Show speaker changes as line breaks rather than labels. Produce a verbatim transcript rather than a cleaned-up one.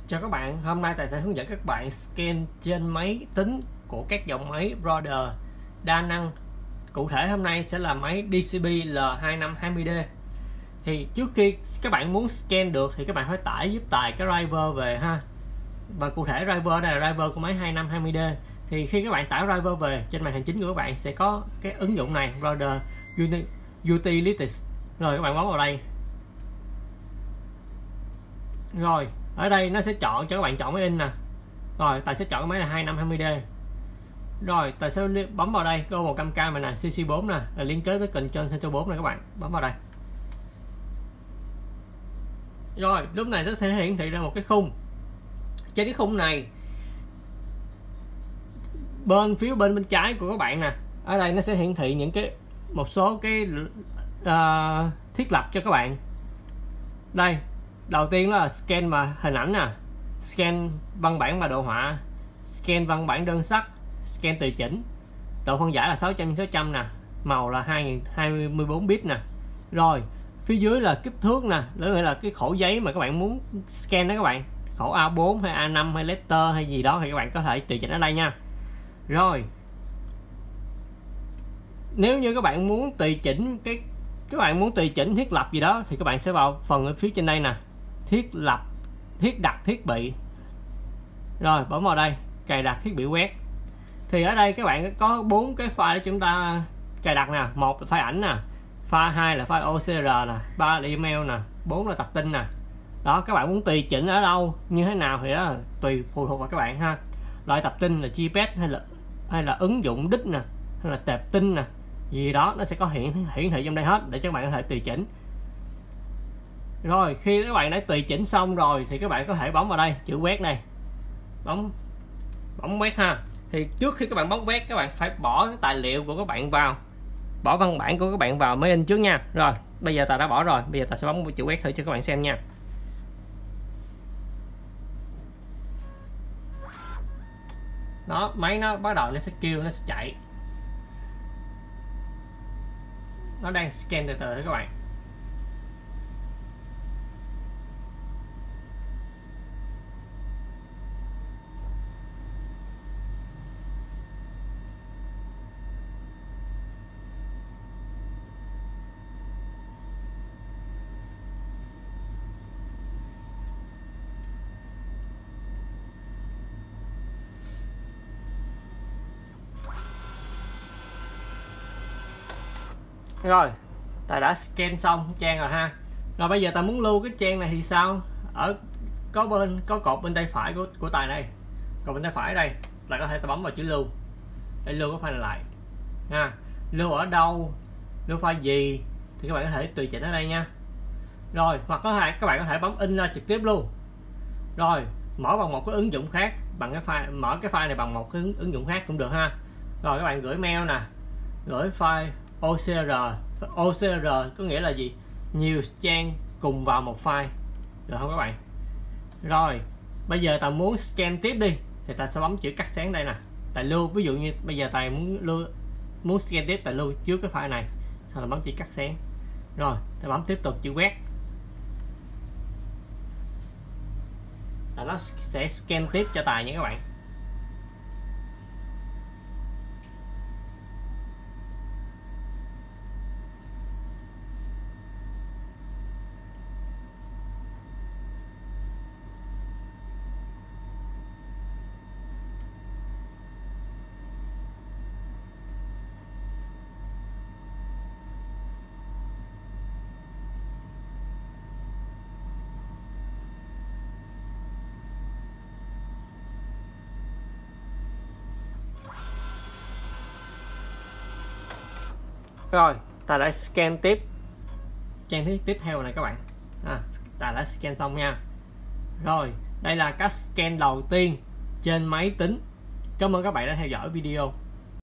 Chào các bạn, hôm nay Tài sẽ hướng dẫn các bạn scan trên máy tính của các dòng máy Brother đa năng. Cụ thể hôm nay sẽ là máy đê xê bê L hai năm hai mươi D. Thì trước khi các bạn muốn scan được thì các bạn phải tải giúp Tài cái driver về ha. Và cụ thể driver đây là driver của máy hai năm hai mươi D. Thì khi các bạn tải driver về, trên màn hình chính của các bạn sẽ có cái ứng dụng này, Brother Utilities. Rồi các bạn bấm vào đây. Rồi ở đây nó sẽ chọn cho các bạn chọn máy in nè. Rồi Tài sẽ chọn cái máy là hai năm hai mươi D. Rồi Tài sẽ bấm vào đây, có một cam cam này nè, C C bốn nè, là liên kết với Control Ctrl bốn này, các bạn bấm vào đây. Rồi lúc này nó sẽ hiển thị ra một cái khung. Trên cái khung này, bên phía bên bên trái của các bạn nè, ở đây nó sẽ hiển thị những cái một số cái uh, thiết lập cho các bạn. Đây, đầu tiên là scan mà hình ảnh nè, scan văn bản và đồ họa, scan văn bản đơn sắc, scan tùy chỉnh, độ phân giải là sáu trăm sáu trăm nè, màu là hai nghìn hai mươi bốn bit nè. Rồi phía dưới là kích thước nè, đó là cái khổ giấy mà các bạn muốn scan đó các bạn, khổ A bốn hay A năm hay letter hay gì đó thì các bạn có thể tùy chỉnh ở đây nha. Rồi nếu như các bạn muốn tùy chỉnh cái các bạn muốn tùy chỉnh thiết lập gì đó thì các bạn sẽ vào phần ở phía trên đây nè, thiết lập, thiết đặt thiết bị. Rồi bấm vào đây, cài đặt thiết bị quét. Thì ở đây các bạn có bốn cái file để chúng ta cài đặt nè. Một là file ảnh nè, file hai là file O C R nè, ba là email nè, bốn là tập tin nè. Đó, các bạn muốn tùy chỉnh ở đâu như thế nào thì đó là tùy phụ thuộc vào các bạn ha. Loại tập tin là G P S hay là hay là ứng dụng đích nè, hay là tệp tin nè, gì đó nó sẽ có hiển hiển thị trong đây hết để cho các bạn có thể tùy chỉnh. Rồi khi các bạn đã tùy chỉnh xong rồi thì các bạn có thể bấm vào đây chữ quét này, bấm bấm quét ha. Thì trước khi các bạn bấm quét, các bạn phải bỏ cái tài liệu của các bạn vào, bỏ văn bản của các bạn vào máy in trước nha. Rồi bây giờ ta đã bỏ rồi, bây giờ ta sẽ bấm chữ quét thử cho các bạn xem nha. Đó, máy nó bắt đầu nó sẽ kêu, nó sẽ chạy, nó đang scan từ từ đó các bạn. Rồi ta đã scan xong trang rồi ha. Rồi bây giờ ta muốn lưu cái trang này thì sao? Ở có bên có cột bên tay phải của của Tài này, cột bên tay phải đây là có thể ta bấm vào chữ lưu để lưu cái file này lại ha. Lưu ở đâu, lưu file gì thì các bạn có thể tùy chỉnh ở đây nha. Rồi hoặc có thể các bạn có thể bấm in ra trực tiếp luôn. Rồi mở bằng một cái ứng dụng khác, bằng cái file, mở cái file này bằng một cái ứng, ứng dụng khác cũng được ha. Rồi các bạn gửi mail nè, gửi file O C R. O C R có nghĩa là gì? Nhiều trang cùng vào một file, được không các bạn? Rồi bây giờ ta muốn scan tiếp đi thì ta sẽ bấm chữ cắt sáng đây nè, Tài lưu. Ví dụ như bây giờ Tài muốn lưu muốn scan tiếp, Tài lưu trước cái file này, sau đó bấm chữ cắt sáng. Rồi ta bấm tiếp tục chữ quét là nó sẽ scan tiếp cho Tài nha các bạn. Rồi ta đã scan tiếp trang tiếp tiếp theo này các bạn, à, ta đã scan xong nha. Rồi đây là cách scan đầu tiên trên máy tính. Cảm ơn các bạn đã theo dõi video.